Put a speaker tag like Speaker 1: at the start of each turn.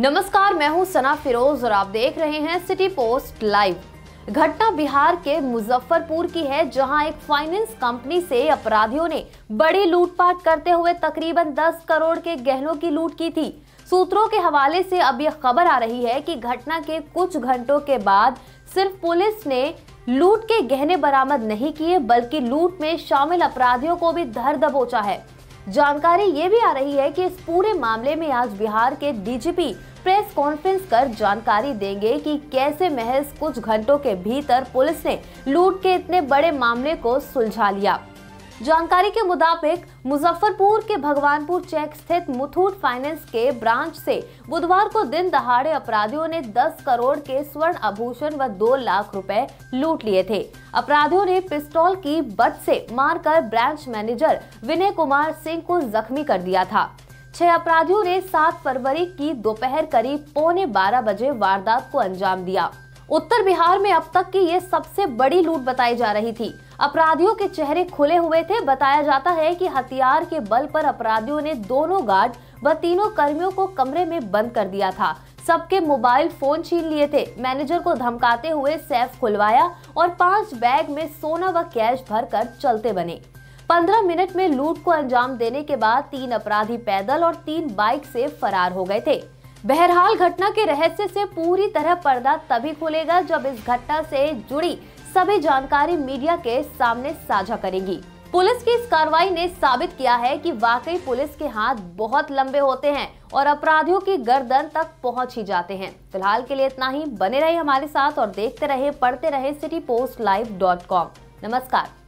Speaker 1: नमस्कार, मैं हूं सना फिरोज और आप देख रहे हैं सिटी पोस्ट लाइव। घटना बिहार के मुजफ्फरपुर की है, जहां एक फाइनेंस कंपनी से अपराधियों ने बड़ी लूटपाट करते हुए तकरीबन 10 करोड़ के गहनों की लूट की थी। सूत्रों के हवाले से अब यह खबर आ रही है कि घटना के कुछ घंटों के बाद सिर्फ पुलिस ने लूट के गहने बरामद नहीं किए, बल्कि लूट में शामिल अपराधियों को भी धर दबोचा है। जानकारी ये भी आ रही है कि इस पूरे मामले में आज बिहार के डीजीपी प्रेस कॉन्फ्रेंस कर जानकारी देंगे कि कैसे महज कुछ घंटों के भीतर पुलिस ने लूट के इतने बड़े मामले को सुलझा लिया। जानकारी के मुताबिक मुजफ्फरपुर के भगवानपुर चेक स्थित मुथूट फाइनेंस के ब्रांच से बुधवार को दिन दहाड़े अपराधियों ने 10 करोड़ के स्वर्ण आभूषण व 2 लाख रुपए लूट लिए थे। अपराधियों ने पिस्तौल की बट से मारकर ब्रांच मैनेजर विनय कुमार सिंह को जख्मी कर दिया था। 6 अपराधियों ने 7 फरवरी की दोपहर करीब 11:15 बजे वारदात को अंजाम दिया। उत्तर बिहार में अब तक की ये सबसे बड़ी लूट बताई जा रही थी। अपराधियों के चेहरे खुले हुए थे। बताया जाता है कि हथियार के बल पर अपराधियों ने दोनों गार्ड व तीनों कर्मियों को कमरे में बंद कर दिया था। सबके मोबाइल फोन छीन लिए थे। मैनेजर को धमकाते हुए सेफ खुलवाया और 5 बैग में सोना व कैश भरकर चलते बने। 15 मिनट में लूट को अंजाम देने के बाद 3 अपराधी पैदल और 3 बाइक से फरार हो गए थे। बहरहाल घटना के रहस्य से पूरी तरह पर्दा तभी खुलेगा जब इस घटना से जुड़ी सभी जानकारी मीडिया के सामने साझा करेगी। पुलिस की इस कार्रवाई ने साबित किया है कि वाकई पुलिस के हाथ बहुत लंबे होते हैं और अपराधियों की गर्दन तक पहुंच ही जाते हैं। फिलहाल के लिए इतना ही। बने रहे हमारे साथ और देखते रहे, पढ़ते रहे citypostlive.com। नमस्कार।